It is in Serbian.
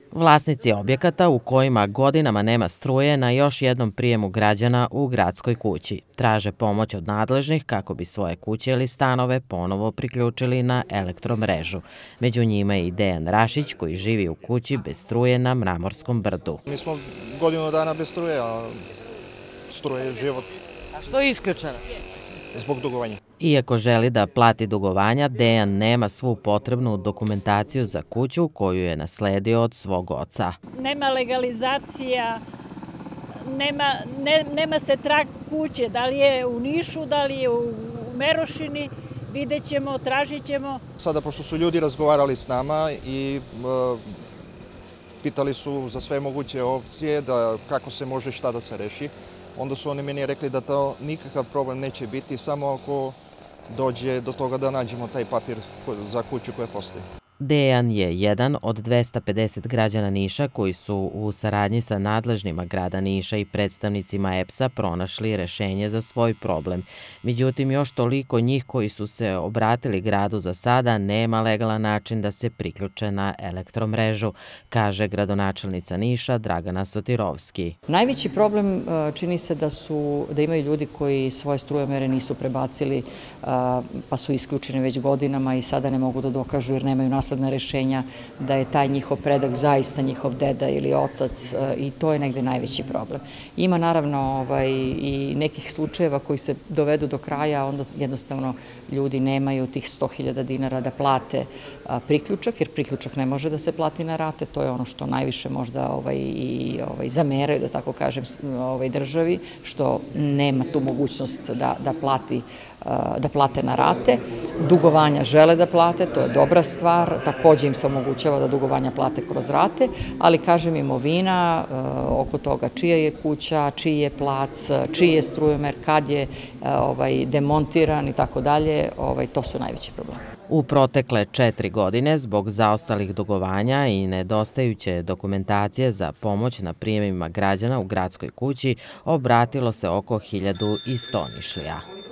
Vlasnici objekata u kojima godinama nema struje na još jednom prijemu građana u gradskoj kući traže pomoć od nadležnih kako bi svoje kuće ili stanove ponovo priključili na elektromrežu. Među njima je i Dejan Rašić koji živi u kući bez struje na Mramorskom brdu. Mi smo godinu dana bez struje, a struje je život. A što je isključeno? Zbog dugovanja. Iako želi da plati dugovanja, Dejan nema svu potrebnu dokumentaciju za kuću koju je nasledio od svog oca. Nema legalizacija, nema se trag kuće, da li je u Nišu, da li je u Merošini, vidjet ćemo, tražit ćemo. Sada, pošto su ljudi razgovarali s nama i pitali su za sve moguće opcije, da kako se može šta da se reši, onda su oni meni rekli da to nikakav problem neće biti, samo ako dođe do toga da nađemo taj papir za kuću koja postoji. Dejan je jedan od 250 građana Niša koji su u saradnji sa nadležnima grada Niša i predstavnicima EPS-a pronašli rešenje za svoj problem. Međutim, još toliko njih koji su se obratili gradu za sada nema legalan način da se priključe na elektromrežu, kaže gradonačelnica Niša Dragana Sotirovski. Najveći problem čini se da imaju ljudi koji svoje strujomere nisu prebacili pa su isključeni već godinama i sada ne mogu da dokažu jer nemaju nasledna rešenja da je taj njihov predak zaista njihov deda ili otac i to je negde najveći problem. Ima naravno i nekih slučajeva koji se dovedu do kraja, onda jednostavno ljudi nemaju tih 100.000 dinara da plate priključak, jer priključak ne može da se plati na rate, to je ono što najviše možda zameraju, da tako kažem, državi, što nema tu mogućnost da plate na rate. Dugovanja žele da plate, to je dobra stvar, takođe im se omogućava da dugovanja plate kroz rate, ali kažem imovina, oko toga čija je kuća, čiji je plac, čiji je strujomer, kad je demontiran i tako dalje, to su najveći problemi. U protekle 4 godine, zbog zaostalih dugovanja i nedostajuće dokumentacije za pomoć na prijemima građana u gradskoj kući, obratilo se oko 1100 Nišlija.